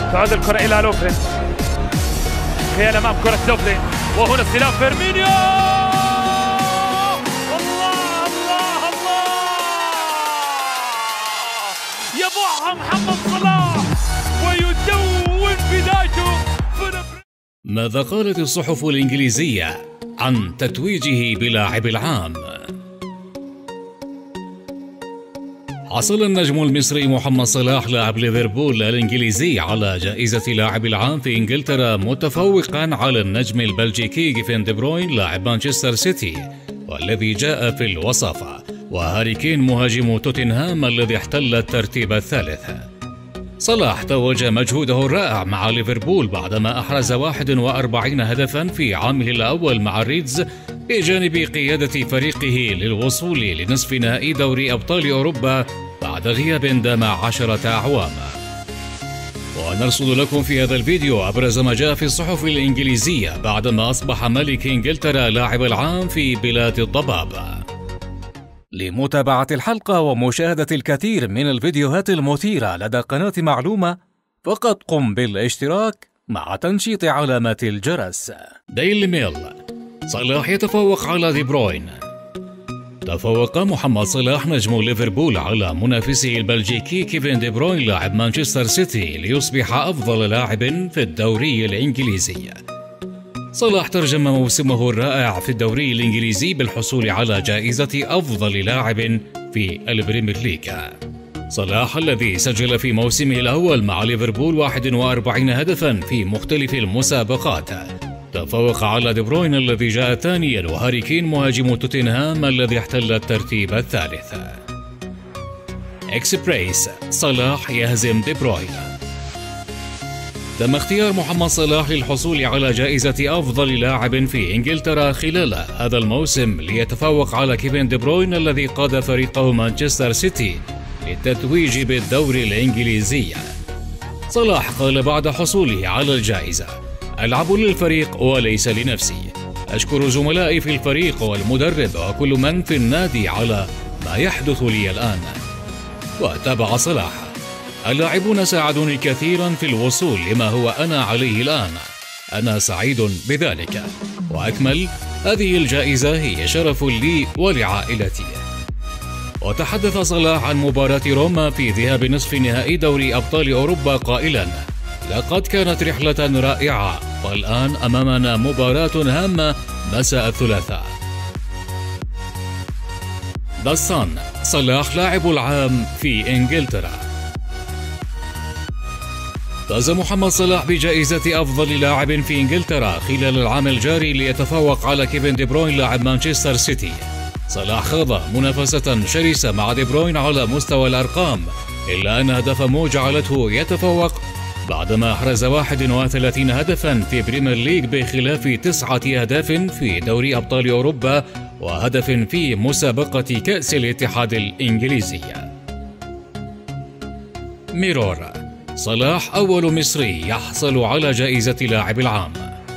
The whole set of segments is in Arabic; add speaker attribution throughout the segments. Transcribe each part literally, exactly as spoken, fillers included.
Speaker 1: تعود الكرة إلى لوفرين، خيال أمام كرة لوفرين، وهنا استلام فيرمينيو. الله الله الله، يضعها محمد صلاح ويدون بدايته.
Speaker 2: ماذا قالت الصحف الإنجليزية عن تتويجه بلاعب العام؟ حصل النجم المصري محمد صلاح لاعب ليفربول الإنجليزي على جائزة لاعب العام في إنجلترا، متفوقا على النجم البلجيكي كيفن دي بروين لاعب مانشستر سيتي والذي جاء في الوصافة، وهاري كين مهاجم توتنهام الذي احتل الترتيب الثالث. صلاح توج مجهوده الرائع مع ليفربول بعدما أحرز واحد وأربعين هدفا في عامه الأول مع الريدز، بجانب قيادة فريقه للوصول لنصف نهائي دوري أبطال أوروبا بعد غياب دام عشرة أعوام. ونرصد لكم في هذا الفيديو أبرز ما جاء في الصحف الإنجليزية بعدما أصبح ملك إنجلترا لاعب العام في بلاد الضباب. لمتابعة الحلقة ومشاهدة الكثير من الفيديوهات المثيرة لدى قناة معلومة، فقط قم بالاشتراك مع تنشيط علامات الجرس. ديلي ميل: صلاح يتفوق على دي بروين. تفوق محمد صلاح نجم ليفربول على منافسه البلجيكي كيفن دي بروين لاعب مانشستر سيتي ليصبح أفضل لاعب في الدوري الإنجليزي. صلاح ترجم موسمه الرائع في الدوري الإنجليزي بالحصول على جائزة أفضل لاعب في البريمير ليج. صلاح الذي سجل في موسمه الأول مع ليفربول واحد وأربعين هدفا في مختلف المسابقات، تفوق على دي بروين الذي جاء ثانيا وهاري كين مهاجم توتنهام الذي احتل الترتيب الثالث. إكسبريس: صلاح يهزم دي بروين. تم اختيار محمد صلاح للحصول على جائزة أفضل لاعب في إنجلترا خلال هذا الموسم ليتفوق على كيفن دي بروين الذي قاد فريقه مانشستر سيتي للتتويج بالدوري الإنجليزي. صلاح قال بعد حصوله على الجائزة: ألعب للفريق وليس لنفسي، أشكر زملائي في الفريق والمدرب وكل من في النادي على ما يحدث لي الآن. وتابع صلاح: اللاعبون ساعدوني كثيرا في الوصول لما هو أنا عليه الآن، أنا سعيد بذلك، وأكمل، هذه الجائزة هي شرف لي ولعائلتي. وتحدث صلاح عن مباراة روما في ذهاب نصف نهائي دوري أبطال أوروبا قائلا: لقد كانت رحلة رائعة، والآن أمامنا مباراة هامة مساء الثلاثاء. ذا صن: صلاح لاعب العام في إنجلترا. فاز محمد صلاح بجائزة أفضل لاعب في إنجلترا خلال العام الجاري ليتفوق على كيفن دي بروين لاعب مانشستر سيتي. صلاح خاض منافسة شرسة مع دي بروين على مستوى الأرقام، إلا أن هدف مو جعلته يتفوق بعدما أحرز واحد وثلاثين هدفا في بريمير ليج بخلاف تسعة أهداف في دوري أبطال أوروبا وهدف في مسابقة كأس الاتحاد الإنجليزي. ميرور: صلاح أول مصري يحصل على جائزة لاعب العام.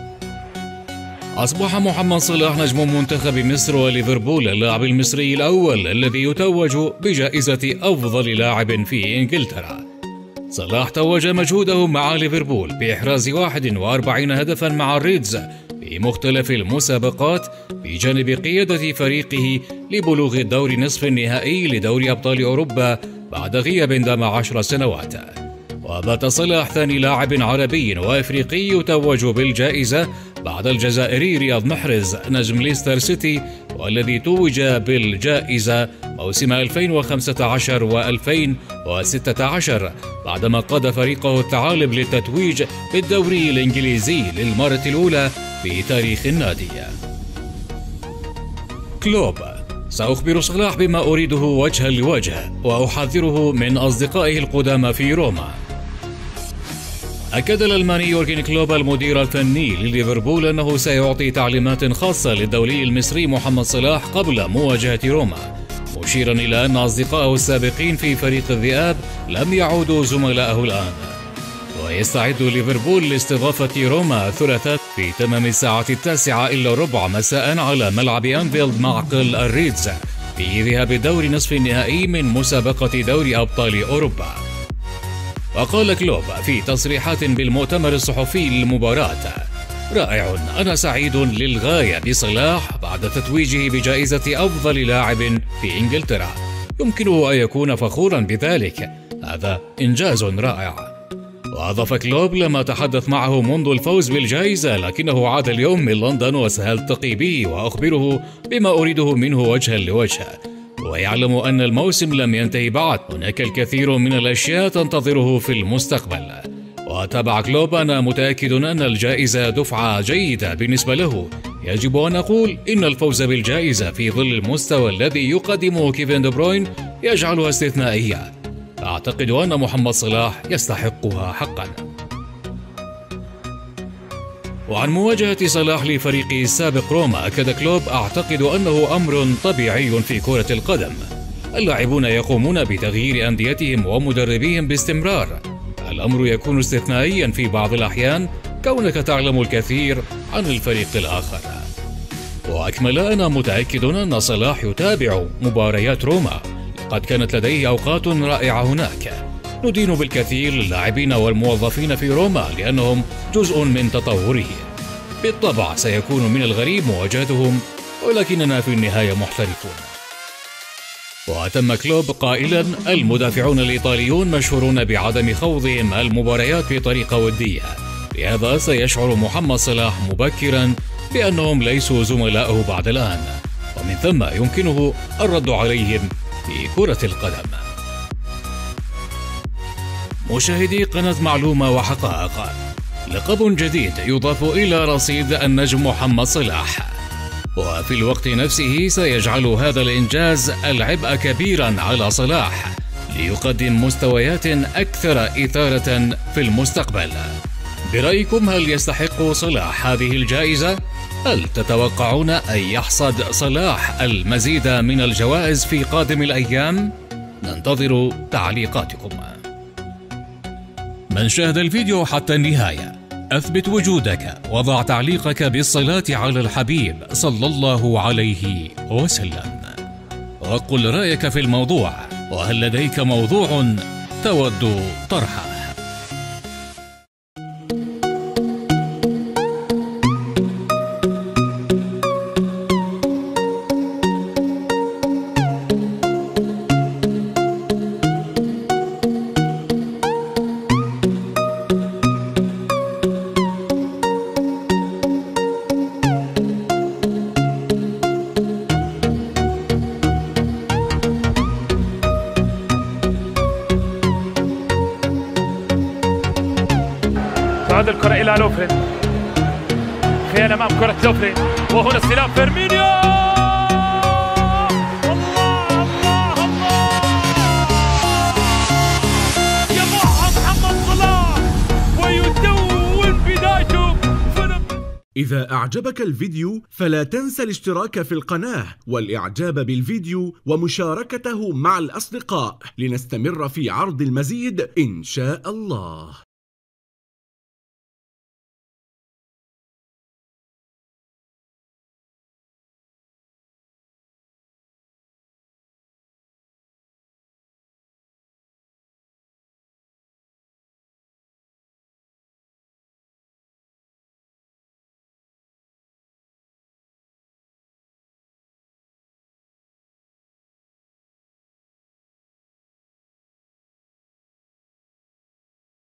Speaker 2: أصبح محمد صلاح نجم منتخب مصر وليفربول اللاعب المصري الأول الذي يتوج بجائزة أفضل لاعب في إنجلترا. صلاح توج مجهوده مع ليفربول بإحراز واحد وأربعين هدفا مع الريدز في مختلف المسابقات، بجانب قيادة فريقه لبلوغ الدور نصف النهائي لدوري أبطال أوروبا بعد غياب دام عشر سنوات. وبات صلاح ثاني لاعب عربي وافريقي يتوج بالجائزة بعد الجزائري رياض محرز نجم ليستر سيتي، والذي توج بالجائزة موسم ألفين وخمسة عشر وألفين وستة عشر بعدما قاد فريقه الثعالب للتتويج بالدوري الإنجليزي للمرة الأولى في تاريخ النادي. كلوب: سأخبر صلاح بما أريده وجها لوجه، وأحذره من أصدقائه القدامى في روما. أكد الألماني يورجن كلوب المدير الفني لليفربول أنه سيعطي تعليمات خاصة للدولي المصري محمد صلاح قبل مواجهة روما، مشيرا إلى أن أصدقائه السابقين في فريق الذئاب لم يعودوا زملائه الآن. ويستعد ليفربول لاستضافة روما الثلاثاء في تمام الساعة التاسعة إلا ربع مساء على ملعب أنفيلد معقل الريدز في ذهاب دور نصف النهائي من مسابقة دوري أبطال أوروبا. وقال كلوب في تصريحات بالمؤتمر الصحفي للمباراة: رائع، أنا سعيد للغاية بصلاح بعد تتويجه بجائزة أفضل لاعب في إنجلترا، يمكنه أن يكون فخورا بذلك، هذا إنجاز رائع. وأضاف كلوب: لما تحدث معه منذ الفوز بالجائزة، لكنه عاد اليوم من لندن وسألتقي به وأخبره بما أريده منه وجها لوجه، ويعلم أن الموسم لم ينتهي بعد، هناك الكثير من الأشياء تنتظره في المستقبل. وتابع كلوب: أنا متأكد أن الجائزة دفعة جيدة بالنسبة له، يجب أن نقول إن الفوز بالجائزة في ظل المستوى الذي يقدمه كيفن دي بروين يجعلها استثنائية، أعتقد أن محمد صلاح يستحقها حقا. وعن مواجهة صلاح لفريقه السابق روما، أكد كلوب: أعتقد أنه أمر طبيعي في كرة القدم، اللاعبون يقومون بتغيير أنديتهم ومدربيهم باستمرار، الأمر يكون استثنائيا في بعض الأحيان كونك تعلم الكثير عن الفريق الآخر. وأكمل: أنا متأكد أن صلاح يتابع مباريات روما، قد كانت لديه أوقات رائعة هناك، ندين بالكثير للاعبين والموظفين في روما لأنهم جزء من تطوره، بالطبع سيكون من الغريب مواجهتهم، ولكننا في النهاية محترفون. وأتم كلوب قائلا: المدافعون الإيطاليون مشهورون بعدم خوضهم المباريات بطريقة ودية، لهذا سيشعر محمد صلاح مبكرا بأنهم ليسوا زملائه بعد الآن، ومن ثم يمكنه الرد عليهم في كرة القدم. مشاهدي قناة معلومة وحقائق، لقب جديد يضاف إلى رصيد النجم محمد صلاح، وفي الوقت نفسه سيجعل هذا الإنجاز العبء كبيرا على صلاح ليقدم مستويات أكثر إثارة في المستقبل. برأيكم هل يستحق صلاح هذه الجائزة؟ هل تتوقعون أن يحصد صلاح المزيد من الجوائز في قادم الأيام؟ ننتظر تعليقاتكم. من شاهد الفيديو حتى النهاية، أثبت وجودك وضع تعليقك بالصلاة على الحبيب صلى الله عليه وسلم، وقل رأيك في الموضوع، وهل لديك موضوع تود طرحه؟
Speaker 1: تعود الكرة إلى لوفرين، خيال أمام كرة لوفرين، وهنا استلام فيرمينيو. الله الله الله، يضعها محمد صلاح ويدون بدايته.
Speaker 3: إذا أعجبك الفيديو فلا تنسى الاشتراك في القناة والإعجاب بالفيديو ومشاركته مع الأصدقاء لنستمر في عرض المزيد إن شاء الله.